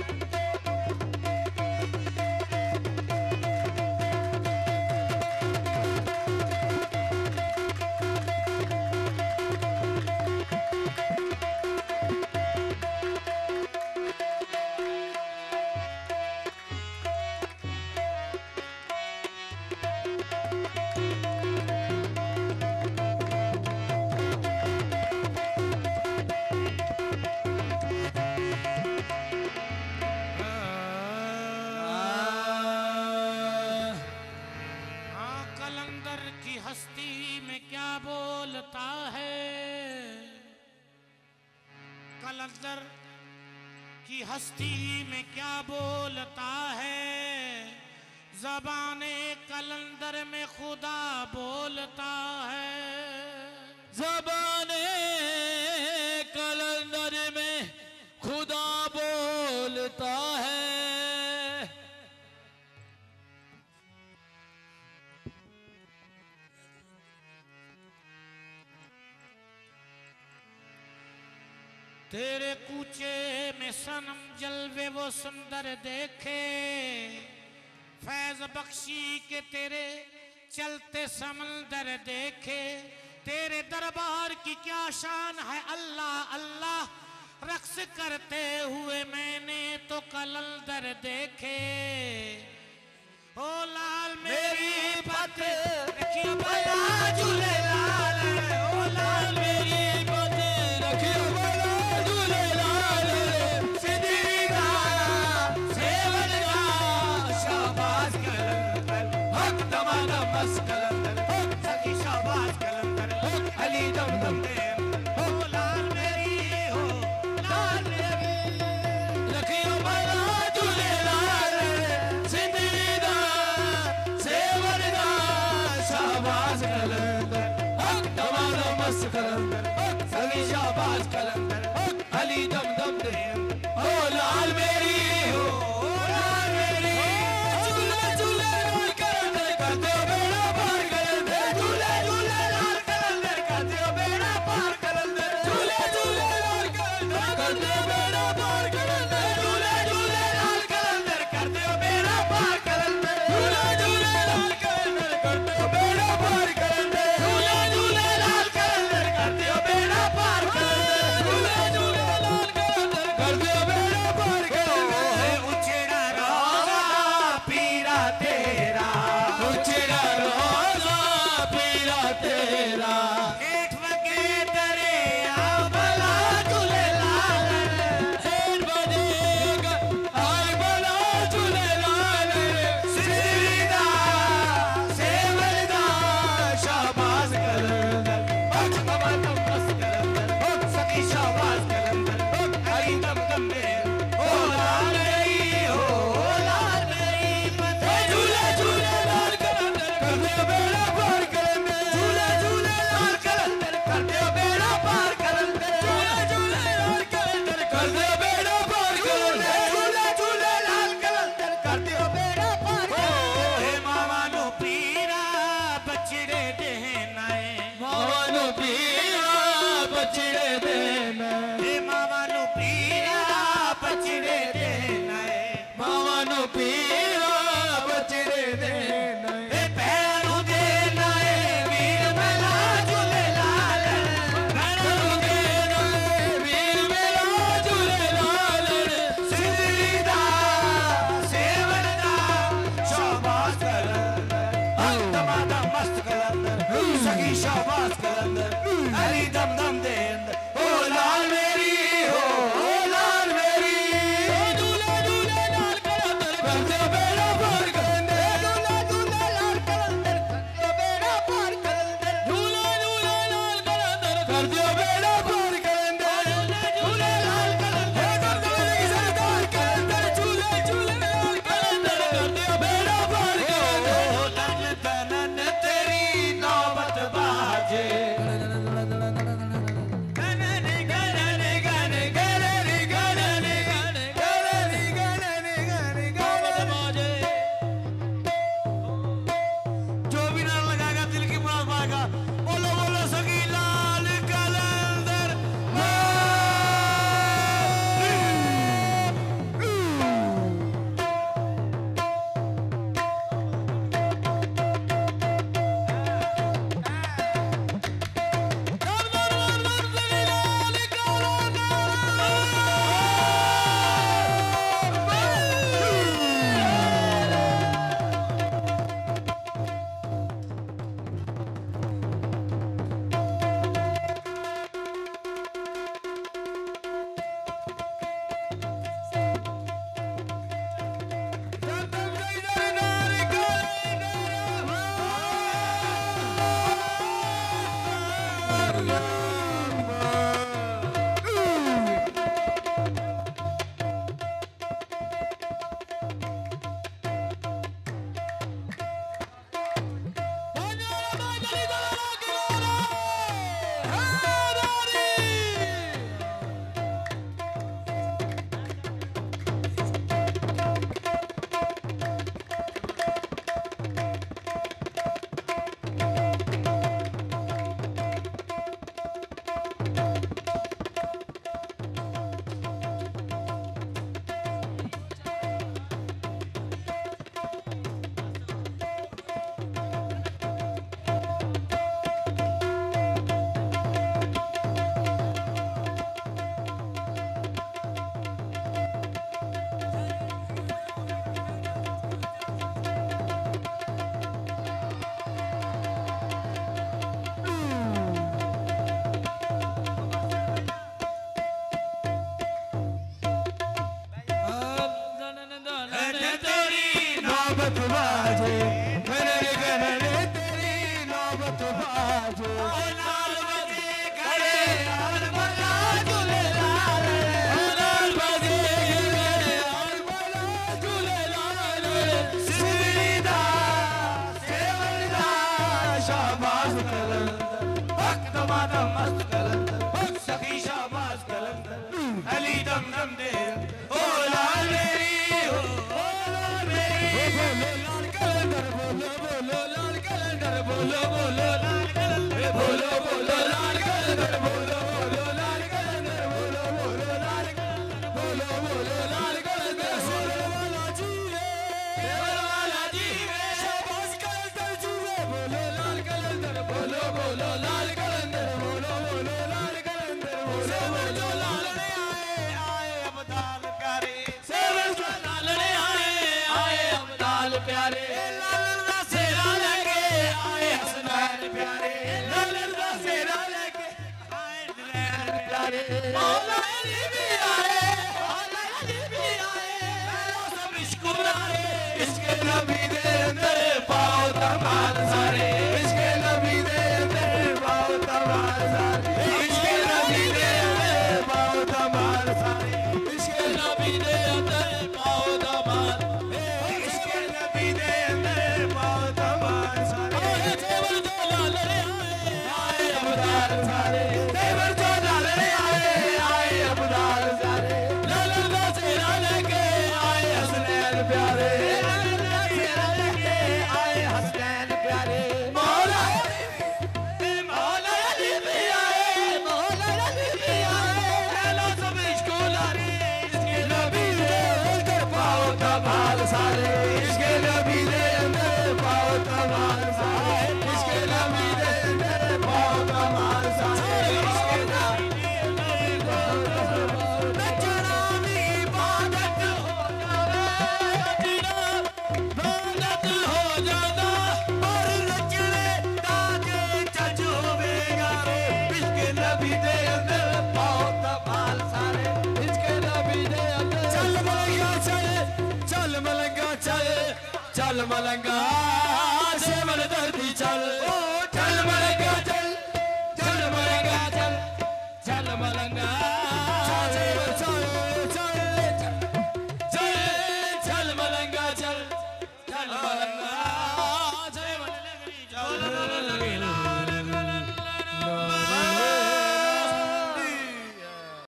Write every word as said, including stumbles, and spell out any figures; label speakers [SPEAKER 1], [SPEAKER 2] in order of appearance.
[SPEAKER 1] कलंदर की हस्ती में क्या बोलता है, ज़बाने कलंदर में खुदा बोलता है।
[SPEAKER 2] ज़बाने कलंदर में खुदा बोलता है।
[SPEAKER 1] तेरे कूचे में सनम जलवे वो सुंदर देखे, फैज बख्शी के तेरे चलते समंदर देखे। तेरे दरबार की क्या शान है अल्लाह अल्लाह, रक्स करते हुए मैंने तो कलंदर देखे। ओ लाल मेरी पत रखियो भला झूले लाल, ओ लाल मेरी पत रखियो भला झूले लाल। सिद्दीका सेवनगा शाबाश कलंदर, हक तमाना मस कलंदर, सखी शाबाश कलंदर, अली दम दम दे। ओ लाल मेरी हो लाल मेरी रखियो भला झूले लाल। सिद्दीका सेवनगा शाबाश कलंदर, हक तमाना मस कलंदर, सखी शाबाश कलंदर, अली दम दम दे। ओ लाल मेरी हो लाल मेरी, झूले झूले लाल कलंदर करते हो बेड़ा पार कलंदर, झूले झूले लाल कलंदर करते हो बेड़ा पार कलंदर, झूले झूले लाल कलंदर करते हो बेड़ा पार कलंदर, झूले झूले लाल कलंदर करते हो बेड़ा पार कलंदर, झूले झूले लाल कलंदर करते हो बेड़ा पार कलंदर, झूले झूले लाल कलंदर करते हो बेड़ा पार कलंदर, झूले झूले लाल कलंदर करते हो बेड़ा पार कलंदर। उछड़ा रोज़ा पीरा तेरा, उछड़ा रोज़ा पीरा तेरा, गेट वगे दरिया भला झूले लाल,
[SPEAKER 2] नौबत बाजे मेरे घरे तेरी नौबत बाजे लाल बजे घरे लाल बजा झूले लाल लाल बजे घरे लाल बजा झूले लाल सिमरीदा सेवरदा शाबाश कलंदर भक्त माता मस्त कलंदर भक्त सखी शाबाश कलंदर अली दम दम दे ओ लाल मेरी हो ओ लाल मेरी बोलो लाल कलंदर बोलो बोलो लाल कलंदर बोलो बोलो लाल कलंदर बोलो बोलो लाल कलंदर बोलो बोलो लाल कलंदर बोलो बोलो लाल कलंदर बोलो बोलो लाल कलंदर बोलो वाला जीवे देवर वाला जीवे शाबाश कलंदर जीवे बोलो लाल कलंदर बोलो बोलो लाल कलंदर बोलो बोलो लाल कलंदर बोलो बोलो लाल ने आए आए अब्दाल प्यारे सेवर लाल ने आए आए अब्दाल प्यारे लाल दा सेरा लेके आए हसनैन प्यारे लाल दा सेरा लेके आए हसनैन प्यारे मौला अली भी आए मौला अली भी आए सब इश्क वाले इसके नबी दे अंदर पाओ तमाल सारे इसके नबी दे अंदर पाओ तमाल सारे इसके नबी दे अंदर पाओ तमाल सारे इसके नबी दे अंदर पाओ तमाल इसके नबी दे अंदर पाओ तमाल सारे देवर जो लाल रे आए आए अब्दाल सारे देवर जो लाल रे आए आए अब्दाल सारे लाल दा सेरा लेके आए हसनैन प्यारे लाल दा सेरा लेके आए हसनैन प्यारे मौला अली मौला अली भी आए मौला अली भी आए लो सब इश्क लारे इसके नबी दे अंदर पाओ तमाल सारे इसके नबी दे अंदर पाओ तमाल सारे इसके नबी दे अंदर पाओ तमाल सारे इसके नबी दे अंदर पाओ तमाल नचना भी इबादत हो जावे इबादत हो जादा पर नचने ताजे जज होवेगा इसके नबी दे अंदर पाओ तमाल सारे इसके नबी दे अंदर चल मलंगा चल चल मलंगा चल चल मलंगा